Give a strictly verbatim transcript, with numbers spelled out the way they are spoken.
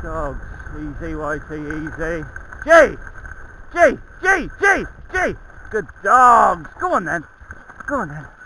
dogs. Easy, Whitey, easy. G! G! G! G! G! Good dogs! Go on then. Go on then.